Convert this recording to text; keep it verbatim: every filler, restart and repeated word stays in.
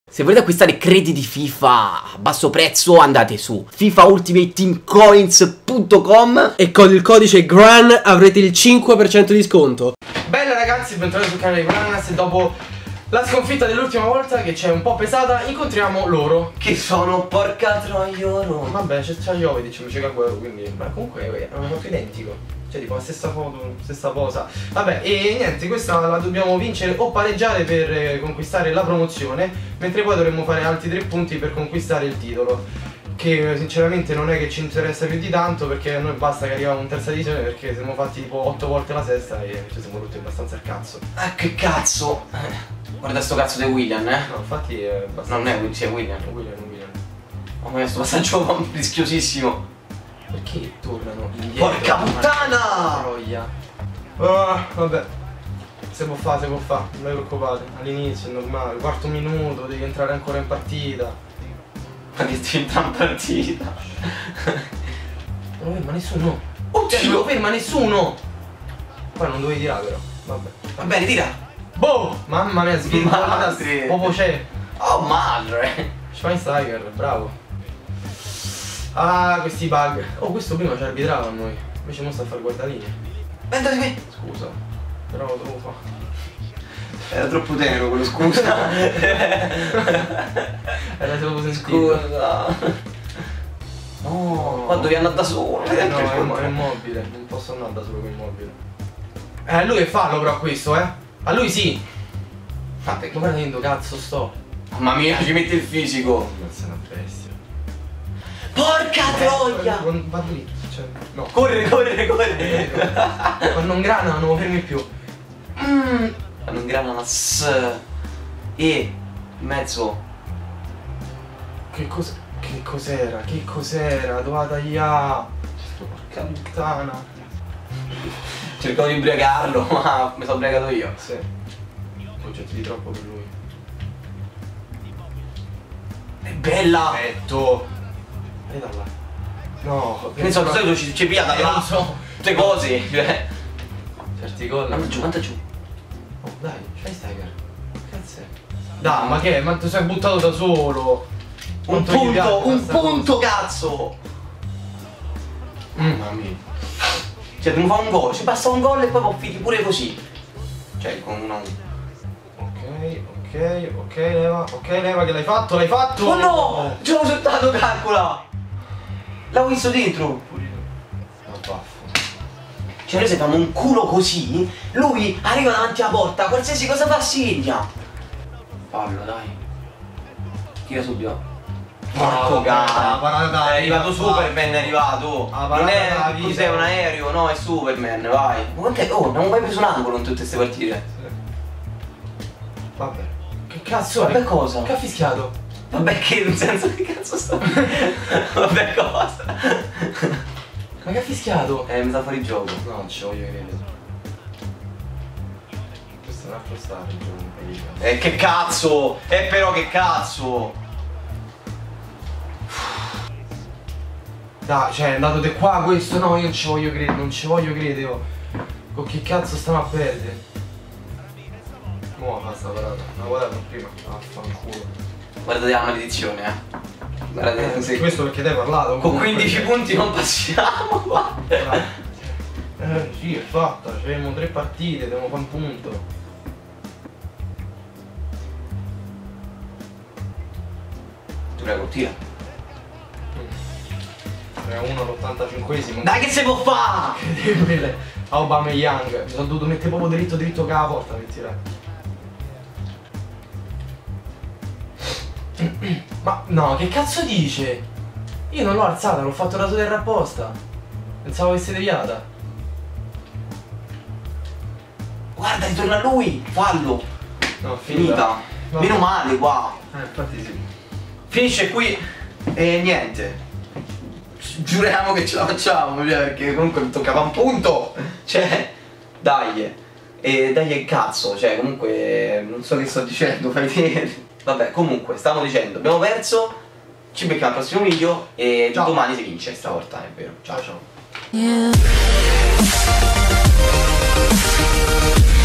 Se volete acquistare crediti FIFA a basso prezzo andate su FIFA Ultimate Team Coins punto com e con il codice GRAN avrete il cinque per cento di sconto. Bella ragazzi, bentornati sul canale di Granas. E dopo la sconfitta dell'ultima volta, che c'è un po' pesata, incontriamo loro, che sono porca troia loro. Vabbè, c'è Iovi, diciamo c'è Caguero, quindi beh, comunque è una foto identico. Cioè tipo la stessa foto, stessa posa. Vabbè, e niente, questa la dobbiamo vincere o pareggiare per eh, conquistare la promozione, mentre poi dovremmo fare altri tre punti per conquistare il titolo, che eh, sinceramente non è che ci interessa più di tanto, perché a noi basta che arriviamo in terza divisione, perché siamo fatti tipo otto volte la sesta e ci siamo rotti abbastanza il cazzo. Ah, che cazzo. Guarda sto cazzo di William, eh. No, infatti è abbastanza... Non è William, sì, è William. William, William. Mamma mia, sto passaggio rischiosissimo. Perché tornano indietro? Porca puttana! Troia. Ah, vabbè. Se può fare, se può fare, non vi preoccupate. All'inizio è normale, quarto minuto, devi entrare ancora in partita. Ma che ti entra in partita? Non lo ferma nessuno. Oddio! Non lo ferma nessuno! Poi non dovevi tirare però, vabbè. Va bene, tira! Boh! Mamma mia, svirgolata, Madre. proprio c'è. Oh madre! Schweinsteiger, bravo. Ah, questi bug. Oh, questo prima ci arbitrava a noi. Invece mo sta a fare guardalini. Venga di me! Scusa, però lo devo fare. Era troppo tenero quello, scusa. Era solo sentito. Scusa. No, qua devi andare da solo. Eh no, è, mo è immobile, non posso andare da solo con immobile. Eh, a lui è fallo però questo, eh. A lui sì. Vabbè, Ma guarda dentro, cazzo sto. mamma mia, ci metti il fisico. Non sei una bestia. Porca troia! Eh, va dritto, cioè, no. Corre, corre, corre. Quando non grana non lo fermi più. Mm. Fanno un grananas. E in mezzo. Che cosa? Che cos'era? Che cos'era? Doveva tagliare. Porca puttana. Cercavo di ubriacarlo, ma mi sono ubriacato io. Sì. Progetti di troppo per lui. È bella! Perfetto. E da là. No, Che ne so, di solito ci, ci via da Eh, là. non so. Tutte cose. Cioè. Certi gol. Manda giù, manda giù. Oh dai, Schweinsteiger. Cazzo è? Dai, ma che? Ma ti sei buttato da solo. Un Quanto gli piace punto, un questa punto, cazzo! Mamma mia. Cioè, dobbiamo fare un gol, ci basta un gol e poi può finire pure così. Cioè, con una... Ok, ok, ok, leva, ok, leva che l'hai fatto, l'hai fatto! Oh no! Ci ho saltato, calcola! L'avevo visto dentro! Ma baffo. Cioè, noi se fanno un culo così, lui arriva davanti alla porta, qualsiasi cosa fa segna! Fallo, dai. Tira subito. Porco cane! parata È arrivato Superman, è arrivato! Ah, Non è parata tu vita. sei un aereo, no, è Superman, vai! Ma quant'è? Oh, non ho mai preso un angolo in tutte queste partite! Vabbè. Che cazzo Vabbè è? cosa? Che ha fischiato? Vabbè che nel senso che cazzo sta? Vabbè cosa? Ma che ha fischiato? Eh, mi sta fuori gioco. No, non ci voglio credere. Questo è un altro star il gioco. Eh che cazzo! Eh però che cazzo! Dai, cioè è andato di qua questo, no, io non ci voglio credere, non ci voglio credere, oh. Con che cazzo stiamo a perdere? Mo' fa sta parata, la guardavo prima, vaffanculo. Guardate la maledizione, eh. Guardate Eh, se... questo perché te hai parlato. Con comunque. quindici punti non passiamo, guarda. Eh sì, è fatta, abbiamo tre partite, dobbiamo fare un punto. Tu prego, tira. tre a uno all'ottantacinquesimo. Dai che si può fare! Incredibile. Aubameyang, mi sono dovuto mettere proprio dritto dritto che la porta per tirare. Ma no, che cazzo dice? Io non l'ho alzata, l'ho fatto da terra apposta. Pensavo avesse deviata. Guarda, ritorna lui! Fallo! No, Finita! Va. Meno male qua! Eh, infatti sì. Finisce qui e niente. Giuriamo che ce la facciamo, cioè, perché comunque mi toccava un punto. Cioè, dai. E dai che cazzo, cioè comunque non so che sto dicendo, fai vedere. Vabbè, comunque, stavamo dicendo, abbiamo perso, ci becchiamo al prossimo video e Ciao. domani si vince stavolta, è vero. Ciao ciao. Yeah.